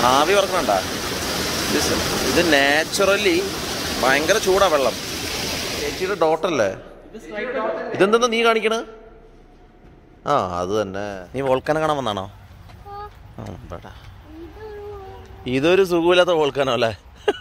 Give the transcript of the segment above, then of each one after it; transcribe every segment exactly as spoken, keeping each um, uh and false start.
ആവി പറക്കണണ്ട. ഇത് നാച്ചുറലി ഭയങ്കര ചൂടാ വെള്ളം. ചേച്ചിയുടെ ഡോട്ടല്ലേ ഇതെന്തെന്നാ നീ കാണിക്കണ? ആ അത് തന്നെ. നീ വോൾക്കാനം കാണാൻ വന്നാണോ? ആ പേട്ടാ, ഇതൊരു സുഖമില്ലാത്ത വോൾക്കാനോ അല്ലേ?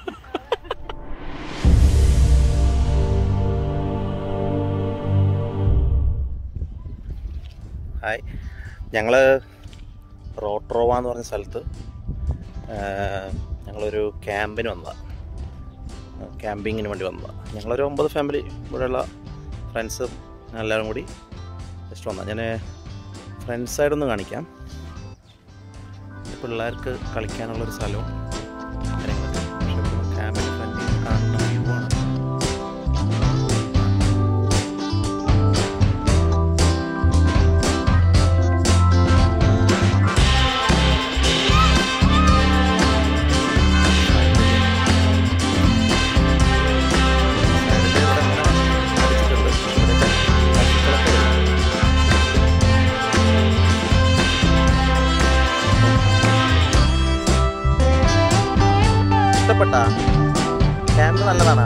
ഹായ്, ഞങ്ങൾ റോട്ടറുവ എന്ന് പറഞ്ഞ സ്ഥലത്ത് ഞങ്ങളൊരു ക്യാമ്പിന് വന്നതാണ്. ക്യാമ്പിങ്ങിന് വേണ്ടി വന്നതാണ്. ഞങ്ങളൊരു ഒമ്പത് ഫാമിലി ഇവിടെയുള്ള ഫ്രണ്ട്സ് എല്ലാവരും കൂടി ജസ്റ്റ് വന്നതാണ്. ഞാൻ ഫ്രണ്ട് സൈഡൊന്ന് കാണിക്കാം. പിള്ളേർക്ക് കളിക്കാനുള്ളൊരു സ്ഥലവും കാര്യങ്ങളൊക്കെ. ക്യാമ്പിന് ഫ്രണ്ടിൽ കാണുന്ന വ്യൂ ആണ്. ക്യാമ്പ് നല്ലതാണ്.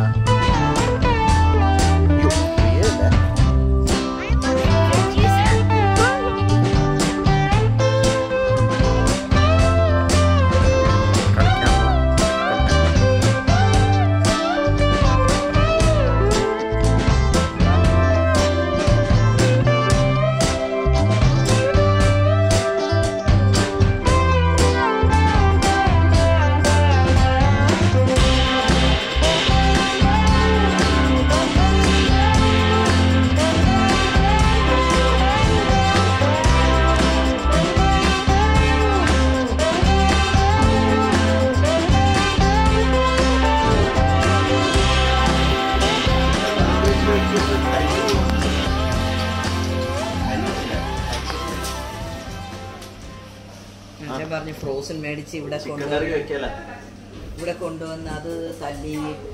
പറഞ്ഞ് ഫ്രോസൺ മേടിച്ച് ഇവിടെ ഇവിടെ കൊണ്ടുവന്ന് അത് തല്ലി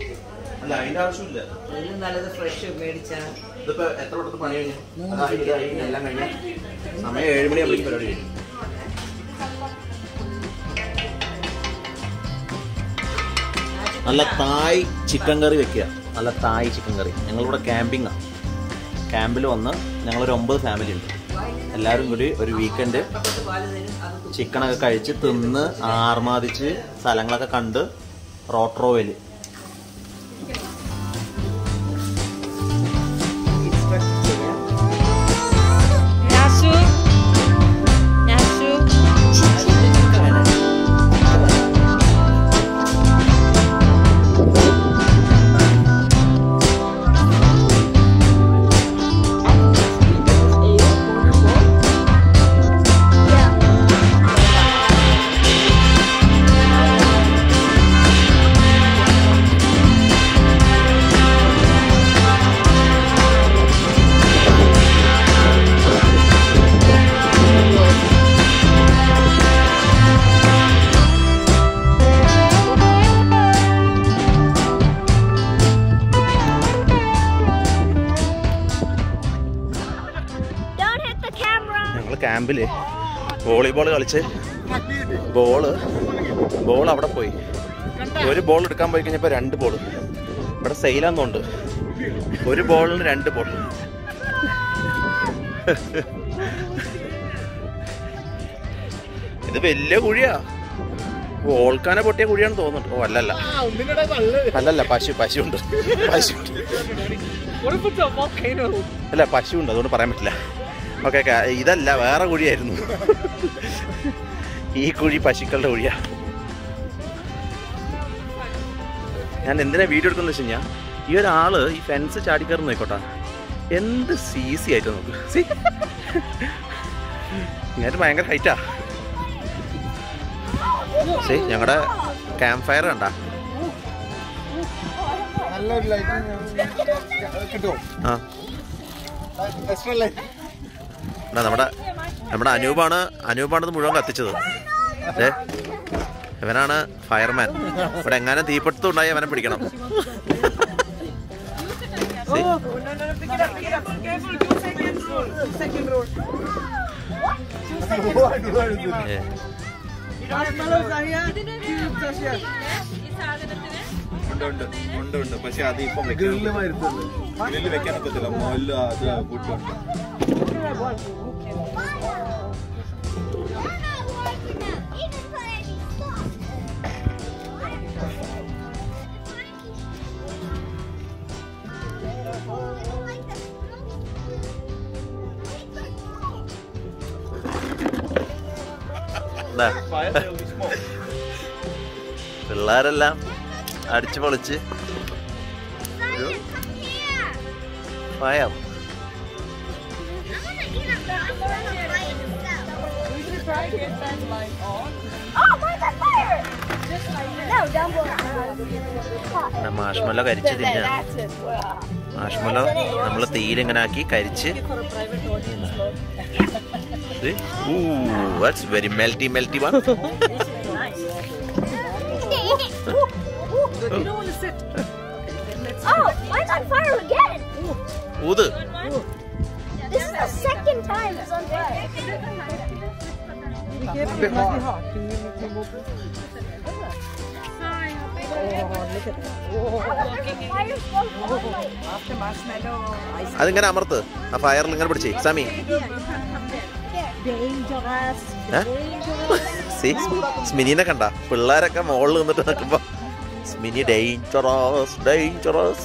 ഒരു നല്ലത് ഫ്രഷ് മേടിച്ച നല്ല തായ് ചിക്കൻ കറി വെക്കുക. നല്ല തായ് ചിക്കൻ കറി. ഞങ്ങളിവിടെ ക്യാമ്പിങ്ങാണ്. ക്യാമ്പിൽ വന്ന് ഞങ്ങളൊരു ഒമ്പത് ഫാമിലി ഉണ്ട്. എല്ലാവരും കൂടി ഒരു വീക്കെൻഡ് ചിക്കനൊക്കെ കഴിച്ച് തിന്ന് ആർമാദിച്ച് സ്ഥലങ്ങളൊക്കെ കണ്ട് റോട്ടറുവയിൽ ക്യാമ്പില് വോളിബോൾ കളിച്ച് ബോള് ബോൾ അവിടെ പോയി. ഒരു ബോൾ എടുക്കാൻ പോയി കഴിഞ്ഞപ്പോൾ രണ്ട് ബോൾ ഇവിടെ സെയിലാന്നുണ്ട്. ഒരു ബോളിന് രണ്ട് ബോൾ. ഇത് വലിയ കുഴിയാ. വോൾക്കാനെ പൊട്ടിയ കുഴിയാണെന്ന് തോന്നുന്നുണ്ട്. ഓ അല്ലല്ല അല്ലല്ല പശു പശു ഉണ്ട് പശു അല്ല പശു ഉണ്ട്, അതുകൊണ്ട് പറയാൻ പറ്റില്ല. ഓക്കെ, ഇതല്ല, വേറെ കുഴിയായിരുന്നു. ഈ കുഴി പശുക്കളുടെ കുഴിയാ. ഞാൻ എന്തിനാ വീഡിയോ എടുക്കുന്നത് വെച്ച് കഴിഞ്ഞാൽ ഈ ഒരാള് ഈ ഫെൻസ് ചാടിക്കയറുന്ന നോക്കോട്ടാ. എന്ത് സീസി ആയിട്ട് നോക്ക്. ഇങ്ങനെ ഭയങ്കര ഹൈറ്റാ. ശരി, ഞങ്ങളുടെ ക്യാമ്പ് ഫയർ കണ്ടാ. ആ നമ്മുടെ നമ്മുടെ അനൂപാണ് അനൂപാണത് മുഴുവൻ കത്തിച്ചത്. അതെ, ഇവനാണ് ഫയർമാൻ. ഇവിടെ എങ്ങാനും തീപിടുത്തം ഉണ്ടായി അവനെ പിടിക്കണം. ഉണ്ട് ഉണ്ട് ഉണ്ട് പക്ഷെ അത് ഇപ്പം ഗ്രില്ല് വെക്കാൻ പറ്റില്ല. മൊല്ല അത് കൂട്ടുണ്ട്. പിള്ളേരെല്ലാം അടിച്ചു പൊളിച്ച് ഒരു ഫയർ. മാഷ്മല്ലോ കരിച്ച് തിന്ന. മാഷ്മല്ലോ നമ്മള് തീയിലിങ്ങനെ ആക്കി കരിച്ച്. Ooh, that's very melty, melty one. Oh, mine's on fire again. Udu. This is the second time it's on fire. Be careful, it must be hot. After marshmallow, ice. അതിങ്ങനെ അമർത്ത്. ആ ഫയറിൽ ഇങ്ങനെ പിടിച്ചേ സാമി. Dangerous. സ്മിനിനെ കണ്ട പിള്ളേരൊക്കെ മുകളിൽ നിന്നിട്ട് നിൽക്കുമ്പോ സ്മിനി ഡേഞ്ചറസ് ഡേഞ്ചറസ്.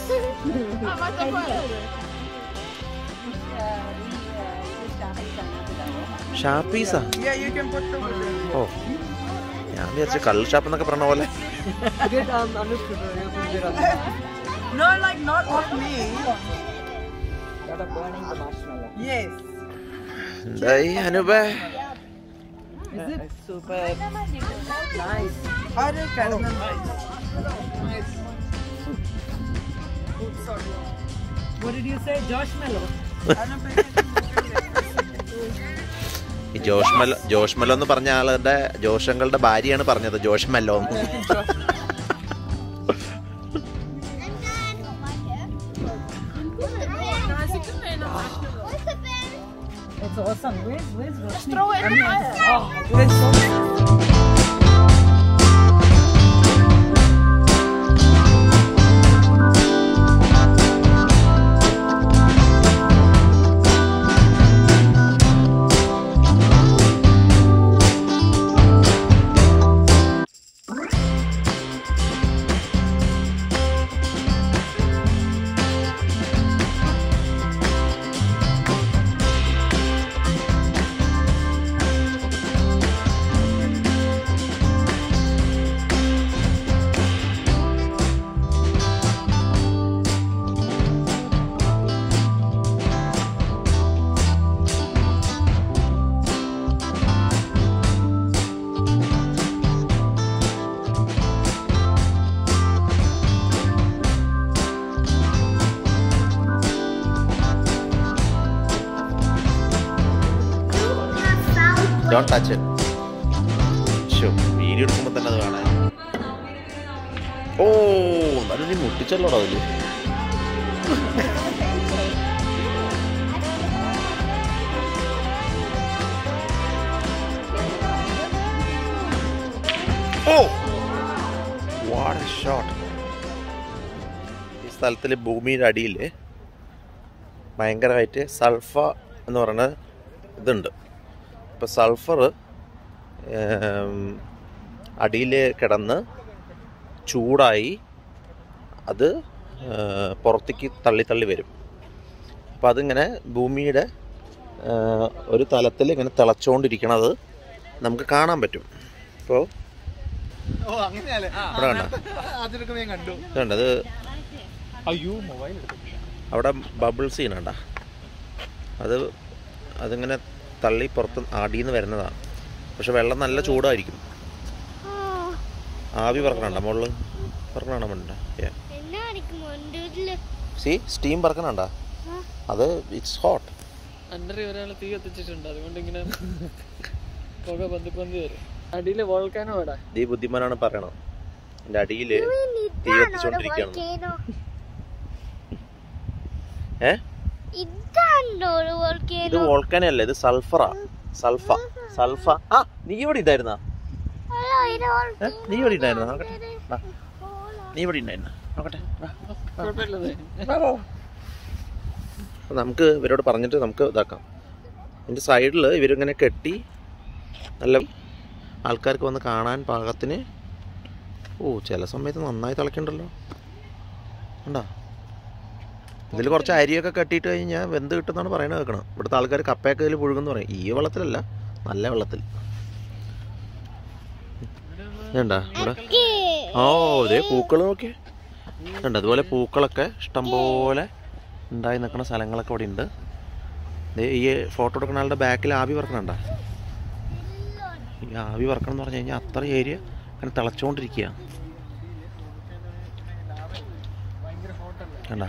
ഷാപ്പീസാ? ഓ ഞാൻ വിചാരിച്ചു കള്ള് ഷാപ്പ് എന്നൊക്കെ പറഞ്ഞ പോലെ. No, like not of me. That are burning the marshmallow. Yes. എന്തായി അനുപേ? Is it super nice? Or is kind of nice? What did you say, Josh Mello? ഈ ജോഷ് മെല്ലോ ജോഷ് മെല്ലോ എന്ന് പറഞ്ഞ ആളുടെ ജോഷങ്ങളുടെ ഭാര്യയാണ് പറഞ്ഞത് Josh Mello. It's awesome. Where's where's Roshni? Just throw it in the fire. Oh, it's so Don't touch it. Sure. Video എടുക്കുമ്പോൾ തന്നെ അത് കാണാൻ. ഓ നല്ല നീ മുട്ടിച്ചല്ലോടാ അതില്. Oh what a shot. ഈ സ്ഥലത്തിൽ ഭൂമിയുടെ അടിയിൽ ഭയങ്കരമായിട്ട് സൾഫ എന്ന് പറയുന്ന ഇതുണ്ട്. ഇപ്പോൾ സൾഫർ അടിയിൽ കിടന്ന് ചൂടായി അത് പുറത്തേക്ക് തള്ളി തള്ളി വരും. അപ്പോൾ അതിങ്ങനെ ഭൂമിയുടെ ഒരു തലത്തിൽ ഇങ്ങനെ തിളച്ചുകൊണ്ടിരിക്കണത് നമുക്ക് കാണാൻ പറ്റും. ഇപ്പോൾ ഇവിടെ കണ്ടോ കണ്ടത് അവിടെ ബബിൾ സീൻ കണ്ട അത് അതിങ്ങനെ തള്ളി പുറത്ത് ആടിന്ന് വരുന്നതാണ്. പക്ഷെ വെള്ളം നല്ല ചൂടായിരിക്കും. ആവി പറക്കണണ്ട മുകളിൽ പറക്കണ വേണ്ട സി സ്റ്റീം പറക്കണണ്ട അത് ഇറ്റ്സ് ഹോട്ട്. തീ കത്തിച്ചിട്ടുണ്ട് അതുകൊണ്ട് ഇങ്ങനെ പുക പന്തി പന്തി വരും. അടിയില് വോൾക്കാനോ ഈ ബുദ്ധിമാനാണ് പറയണത്. എൻ്റെ അടിയില് തീ കത്തിച്ചോണ്ടിരിക്കുകയാണ്. ഏ ഇത് വോൾക്കാനോ അല്ല, ഇത് സൾഫറാ. സൾഫ സൾഫ ആ നീ ഇവിടെ ഇതായിരുന്നാ? നീ ഇവിടെ ഉണ്ടായിരുന്നു നോക്കട്ടെ നീ ഇവിടെ ഉണ്ടായിരുന്നു നോക്കട്ടെ നമുക്ക് ഇവരോട് പറഞ്ഞിട്ട് നമുക്ക് ഇതാക്കാം. ഇതിൻ്റെ സൈഡിൽ ഇവരിങ്ങനെ കെട്ടി നല്ല ആൾക്കാർക്ക് വന്ന് കാണാൻ പാകത്തിന്. ഓ ചില സമയത്ത് നന്നായി തിളക്കണ്ടല്ലോ ഉണ്ടോ. ഇതിൽ കുറച്ച് അരിയൊക്കെ കെട്ടിയിട്ട് കഴിഞ്ഞാൽ വെന്ത് കിട്ടുമെന്നാണ് പറയണത് കേൾക്കണം. ഇവിടുത്തെ ആൾക്കാർ കപ്പയൊക്കെ ഇതിൽ പുഴുകുമെന്ന് പറയും. ഈ വെള്ളത്തിലല്ല, നല്ല വെള്ളത്തിൽ. ഇതുണ്ടാ ഇവിടെ? ഓ ഇതേ പൂക്കൾ നോക്കിയേ ഉണ്ട്. അതുപോലെ പൂക്കളൊക്കെ ഇഷ്ടംപോലെ ഉണ്ടായി നിൽക്കുന്ന സ്ഥലങ്ങളൊക്കെ ഇവിടെ ഉണ്ട്. ഈ ഫോട്ടോ എടുക്കുന്ന ആളുടെ ബാക്കിൽ ആവി പറക്കണണ്ട. ഈ ആവി പറക്കണം എന്ന് പറഞ്ഞു കഴിഞ്ഞാൽ അത്ര ഏരിയ അങ്ങനെ തിളച്ചുകൊണ്ടിരിക്കുക കണ്ട.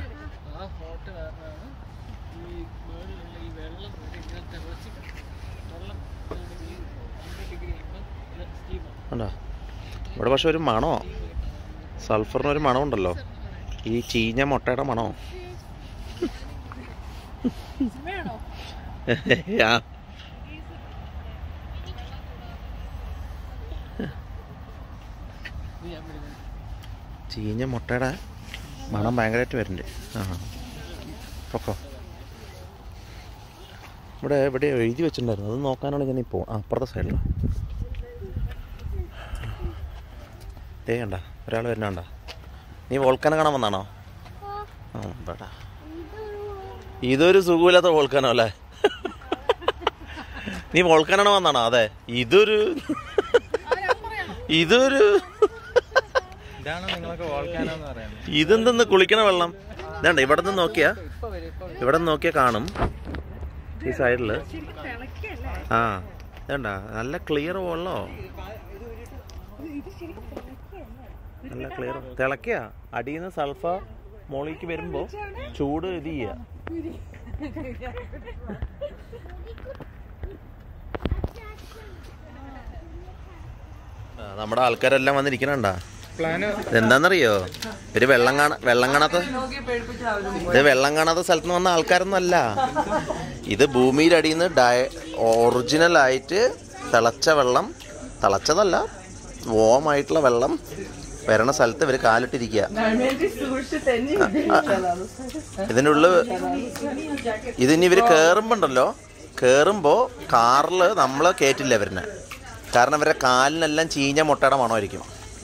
കണ്ടോ ഇവിടെ പക്ഷെ ഒരു മണോ, സൾഫറിനൊരു മണമുണ്ടല്ലോ, ഈ ചീഞ്ഞ മുട്ടയുടെ മണോ. ചീഞ്ഞ മുട്ടയുടെ മണം ഭയങ്കരമായിട്ട് വരുന്നുണ്ട്. ആ പൊക്കോ. ഇവിടെ ഇവിടെ എഴുതി വെച്ചിട്ടുണ്ടായിരുന്നു, അത് നോക്കാനാണ് ഞാൻ ഇപ്പോൾ അപ്പുറത്തെ സൈഡിൽ. ദേ കണ്ട ഒരാൾ വരുന്നുണ്ട. നീ വോൾക്കാന കാണാൻ വന്നാണോ? ആ വേടാ, ഇതൊരു സുഖമില്ലാത്ത വോൾക്കാനോ അല്ലേ? നീ വോൾക്കാനാണോ വന്നാണോ? അതെ, ഇതൊരു ഇതൊരു ഇതെന്തെന്ന് കുളിക്കണ വെള്ളം. ഇതാണ്ട ഇവിടെ നിന്ന് നോക്കിയാ ഇവിടെ നിന്ന് നോക്കിയാ കാണും ഈ സൈഡില്. ആ ഇതാണ്ട നല്ല ക്ലിയർ വെള്ളോ, നല്ല ക്ലിയർ. തിളക്കുക അടിയിൽ നിന്ന് സൾഫർ മോളിക്ക് വരുമ്പോ ചൂട് ഇത് ചെയ്യാ. നമ്മുടെ ആൾക്കാരെല്ലാം വന്നിരിക്കണണ്ട. എന്താന്നറിയോ, ഒരു വെള്ളം കാണാ വെള്ളം കാണാത്ത ഇത് വെള്ളം കാണാത്ത സ്ഥലത്ത് നിന്ന് വന്ന ആൾക്കാരൊന്നും അല്ല. ഇത് ഭൂമിയുടെ അടിയിൽ നിന്ന് ഡയ ഒറിജിനൽ ആയിട്ട് തിളച്ച വെള്ളം, തിളച്ചതല്ല വോമായിട്ടുള്ള വെള്ളം വരണ സ്ഥലത്ത് ഇവര് കാലിട്ടിരിക്കുക. ഇതിൻ്റെ ഉള്ളിൽ ഇതിന് ഇവര് കേറുമ്പോണ്ടല്ലോ, കേറുമ്പോ കാറില് നമ്മള് കേറ്റില്ല ഇവരിനെ. കാരണം ഇവരുടെ കാലിനെല്ലാം ചീഞ്ഞ മുട്ടയുടെ മണമായിരിക്കും.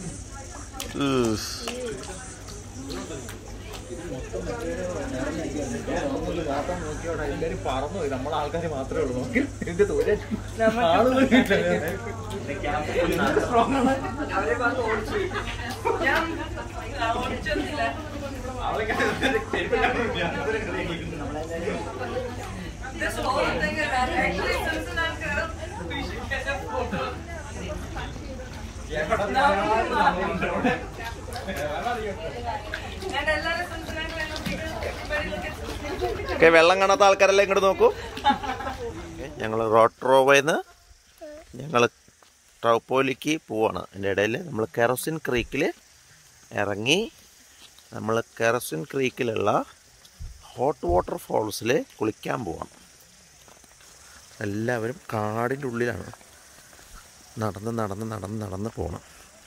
വെള്ളം കാണാത്ത ആൾക്കാരെല്ലാം ഇങ്ങോട്ട് നോക്കൂ. ഞങ്ങൾ റോട്ടറോവയിന്ന് ഞങ്ങൾ ട്രൗപ്പോയിലേക്ക് പോവാണ്. അതിൻ്റെ ഇടയിൽ നമ്മൾ കെറോസിൻ ക്രീക്കിൽ ഇറങ്ങി നമ്മൾ കെറോസിൻ ക്രീക്കിലുള്ള ഹോട്ട് വാട്ടർ ഫോൾസിൽ കുളിക്കാൻ പോവാണ്. എല്ലാവരും കാടിൻ്റെ ഉള്ളിലാണ് നടന്ന് നടന്ന് നടന്ന് നടന്ന് പോകണം.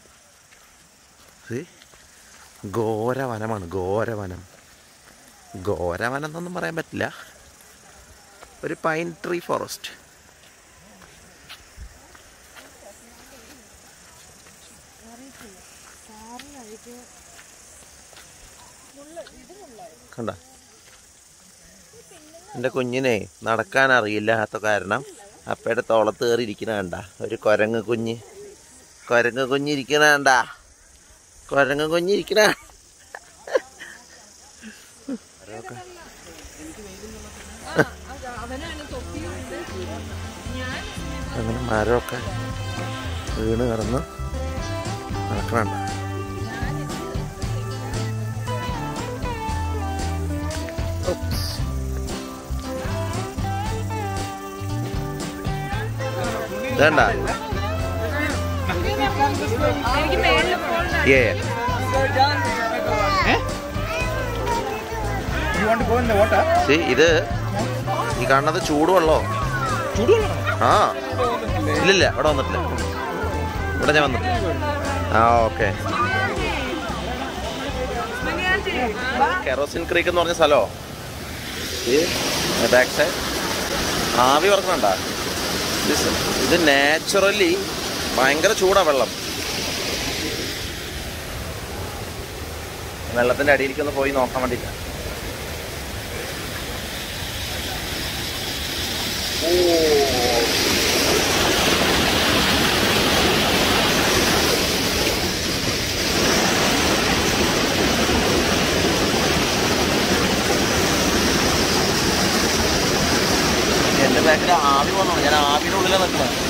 ഘോരവനമാണ്, ഘോരവനം. ഘോരവനം എന്നൊന്നും പറയാൻ പറ്റില്ല, ഒരു പൈൻ ട്രീ ഫോറസ്റ്റ്. കണ്ട എൻ്റെ കുഞ്ഞിനെ നടക്കാൻ അറിയില്ലാത്ത കാരണം അപ്പയുടെ തോളത്ത് കയറിയിരിക്കണ കണ്ട ഒരു കുരങ്ങ് കുഞ്ഞ്. കുരങ്ങ് കുഞ്ഞിരിക്കണ കണ്ട, കുരങ്ങ് കുഞ്ഞിരിക്കണ. അങ്ങനെ മരമൊക്കെ വീണ് കിടന്ന് നടക്കണണ്ട. ഇതണ്ട ഇത് ഈ കാണുന്നത് ചൂടുവെള്ളോ? ആ ഇല്ലില്ല, ഇവിടെ വന്നിട്ടില്ല. ഇവിടെ ഞാൻ വന്നു. ആ ഓക്കെ. കെറോസിൻ ക്രീക്ക് എന്ന് പറഞ്ഞ സ്ഥലമോ ബാക്ക് സൈഡ്? ആവി പറക്കണണ്ട. ഇത് നാച്ചുറലി ഭയങ്കര ചൂടാ വെള്ളം. വെള്ളത്തിന്റെ അടിയിലേക്ക് ഒന്ന് പോയി നോക്കാൻ വേണ്ടിയിട്ടാ. ഓ എന്റെ ബാക്കിൽ ആവി വന്നു. ഞാൻ ആവിയുടെ ഉള്ളിലാണ് നിൽക്കുന്നത്.